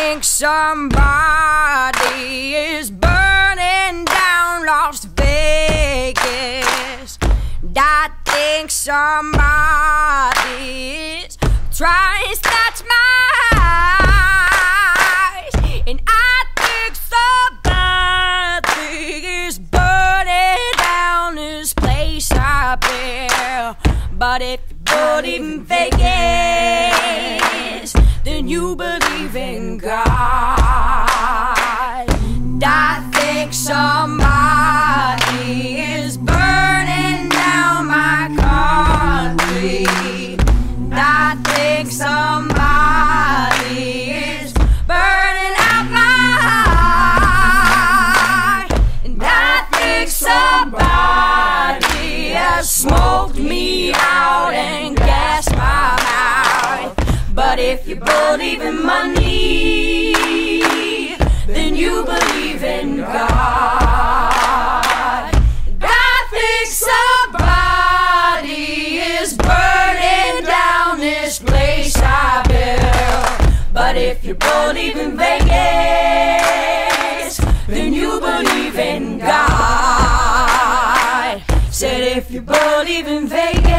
think somebody is burning down Las Vegas. I think somebody is trying to snatch my eyes. And I think somebody is burning down this place up here. But if you believe in Vegas, then you believe in God. I think somebody is burning down my country. I think somebody is burning out my heart. And I think somebody has smoked me out and gassed my mouth. But if you believe in money, then you believe in God. And I think somebody is burning down this place I built. But if you believe in Vegas, then you believe in God. Said if you believe in Vegas,